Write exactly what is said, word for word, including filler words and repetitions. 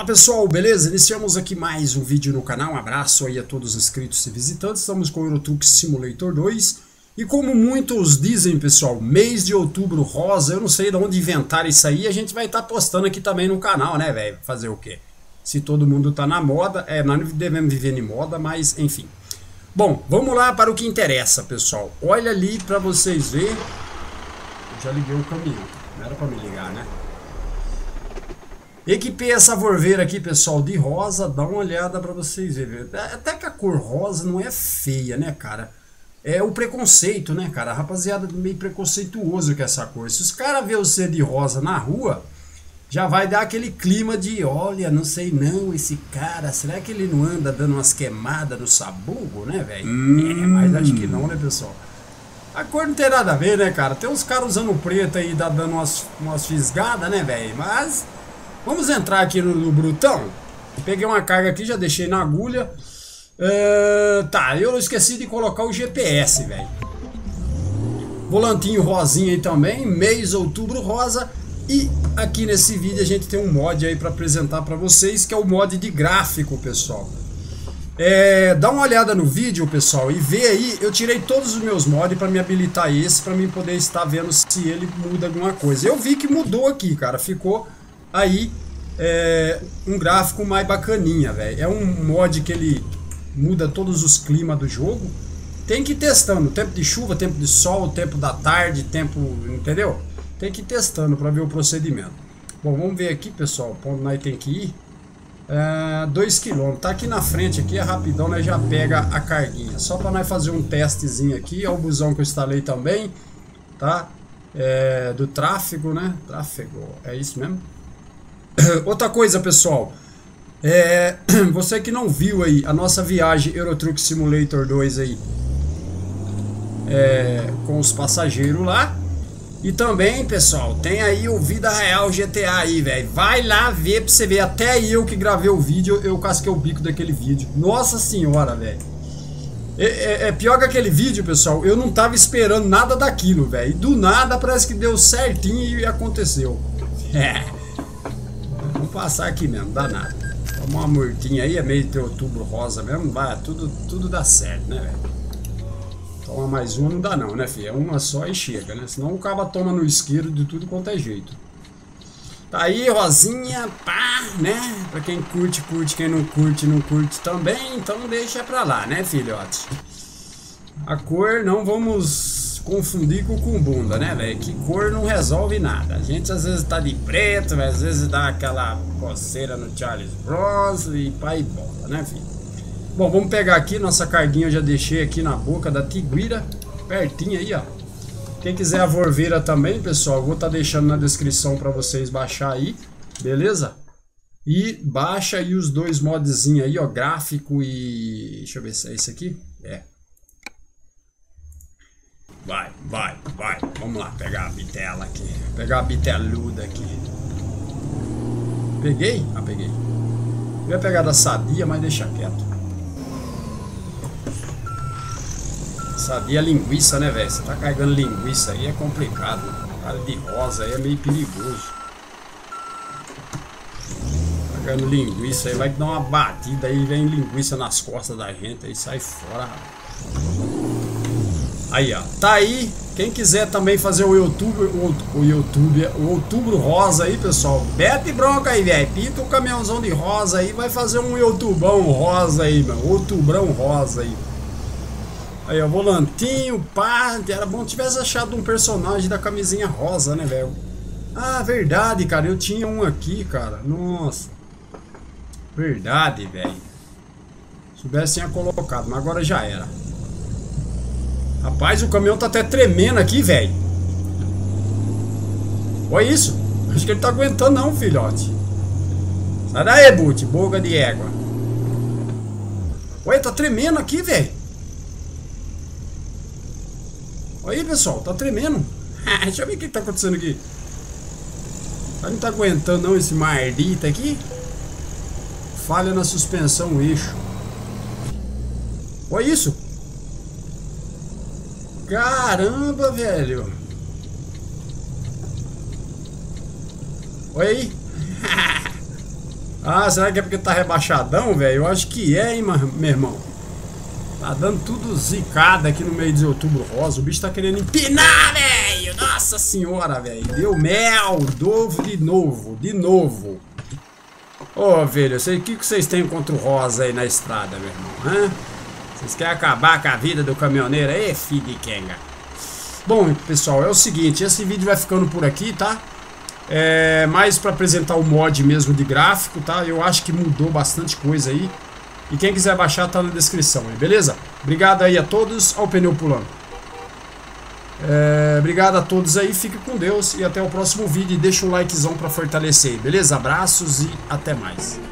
Fala pessoal, beleza? Iniciamos aqui mais um vídeo no canal. Um abraço aí a todos os inscritos e visitantes. Estamos com o Euro Truck Simulator dois. E como muitos dizem, pessoal, mês de outubro rosa, eu não sei de onde inventaram isso aí. A gente vai estar postando aqui também no canal, né, velho? Fazer o quê? Se todo mundo tá na moda, é, nós devemos viver em moda, mas enfim. Bom, vamos lá para o que interessa, pessoal. Olha ali para vocês verem. Eu já liguei o caminhão, não era para me ligar, né? Equipei essa vorveira aqui, pessoal, de rosa. Dá uma olhada pra vocês verem. Até que a cor rosa não é feia, né, cara? É o preconceito, né, cara? A rapaziada meio preconceituoso com essa cor. Se os caras verem você de rosa na rua, já vai dar aquele clima de: olha, não sei não, esse cara, será que ele não anda dando umas queimadas no sabugo, né, velho? Hum. É, mas acho que não, né, pessoal? A cor não tem nada a ver, né, cara? Tem uns caras usando preto aí, dando umas, umas fisgadas, né, velho? Mas... vamos entrar aqui no, no brutão. Peguei uma carga aqui, já deixei na agulha. Uh, tá, eu esqueci de colocar o G P S, velho. Volantinho rosinha aí também, mês outubro rosa. E aqui nesse vídeo a gente tem um mod aí para apresentar para vocês, que é o mod de gráfico, pessoal. É, dá uma olhada no vídeo, pessoal, e vê aí. Eu tirei todos os meus mods para me habilitar esse, para mim poder estar vendo se ele muda alguma coisa. Eu vi que mudou aqui, cara, ficou... aí é um gráfico mais bacaninha, velho. É um mod que ele muda todos os climas do jogo. Tem que ir testando, tempo de chuva, tempo de sol, tempo da tarde, tempo, entendeu? Tem que ir testando para ver o procedimento. Bom, vamos ver aqui, pessoal, pra onde nós tem que ir. É, dois quilômetros, tá aqui na frente, aqui é rapidão, nós já pega a carguinha. Só para nós fazer um testezinho aqui. É o busão que eu instalei também, tá? É, do tráfego, né? Tráfego, é isso mesmo. Outra coisa, pessoal, é, você que não viu aí a nossa viagem Euro Truck Simulator dois aí, é, com os passageiros lá. E também, pessoal, tem aí o Vida Real G T A aí, velho. Vai lá ver pra você ver. Até eu que gravei o vídeo, eu casquei o bico daquele vídeo. Nossa senhora, velho. É, é, é pior que aquele vídeo, pessoal. Eu não tava esperando nada daquilo, velho. E do nada parece que deu certinho e aconteceu. É. Vamos passar aqui mesmo, dá nada. Tomar uma mortinha aí, é meio de outubro rosa mesmo, vai, tudo, tudo dá certo, né, velho? Toma mais uma, não dá não, né, filho? É uma só e chega, né? Senão o cara toma no isqueiro de tudo quanto é jeito. Tá aí, rosinha, pá, né? Pra quem curte, curte, quem não curte, não curte também, então deixa pra lá, né, filhote? A cor não vamos... confundir com bunda, né, velho? Que cor não resolve nada. A gente às vezes tá de preto, às vezes dá aquela coceira no Charles Bronson e pai e bola, né, filho? Bom, vamos pegar aqui nossa carguinha. Eu já deixei aqui na boca da Tiguira, pertinho aí, ó. Quem quiser a vorveira também, pessoal, eu vou estar tá deixando na descrição para vocês baixar aí, beleza? E baixa aí os dois modzinhos aí, ó, gráfico e... deixa eu ver se é esse aqui. É. Vai, vai, vai. Vamos lá, pegar a bitela aqui. Pegar a biteluda aqui. Peguei? Ah, peguei. Eu ia pegar da Sadia, mas deixa quieto. Sadia é linguiça, né, velho? Você tá carregando linguiça aí, é complicado. Cara de rosa aí é meio perigoso. Carregando linguiça aí, vai dar uma batida aí, vem linguiça nas costas da gente aí, sai fora, rapaz. Aí, ó, tá aí. Quem quiser também fazer o YouTube, o, o YouTube, o outubro rosa aí, pessoal, mete bronca aí, velho. Pinta o caminhãozão de rosa aí, vai fazer um outubão rosa aí, mano. Outubrão rosa aí. Aí, ó, volantinho, pá. Era bom se tivesse achado um personagem da camisinha rosa, né, velho? Ah, verdade, cara. Eu tinha um aqui, cara. Nossa. Verdade, velho. Se tivesse, tinha colocado, mas agora já era. Rapaz, o caminhão tá até tremendo aqui, velho. Olha isso. Acho que ele tá aguentando não, filhote. Sai daí, Buti, boca de égua. Olha, tá tremendo aqui, velho. Olha aí, pessoal, tá tremendo. Deixa eu ver o que tá acontecendo aqui. Não tá aguentando não esse mardita aqui. Falha na suspensão, o eixo. Olha isso. Caramba, velho. Olha aí. Ah, será que é porque tá rebaixadão, velho? Eu acho que é, hein, meu irmão. Tá dando tudo zicada aqui no meio de Outubro Rosa. O bicho tá querendo empinar, velho. Nossa senhora, velho. Deu mel. Dovo de novo. De novo. Ô, oh, velho, o que, que vocês têm contra o Rosa aí na estrada, meu irmão? Hã? Vocês querem acabar com a vida do caminhoneiro aí, filho de Kenga? Bom, pessoal, é o seguinte. Esse vídeo vai ficando por aqui, tá? É mais para apresentar o mod mesmo de gráfico, tá? Eu acho que mudou bastante coisa aí. E quem quiser baixar tá na descrição, hein? Beleza? Obrigado aí a todos. Ó o pneu pulando. É, obrigado a todos aí. Fique com Deus e até o próximo vídeo. E deixa um likezão para fortalecer, beleza? Abraços e até mais.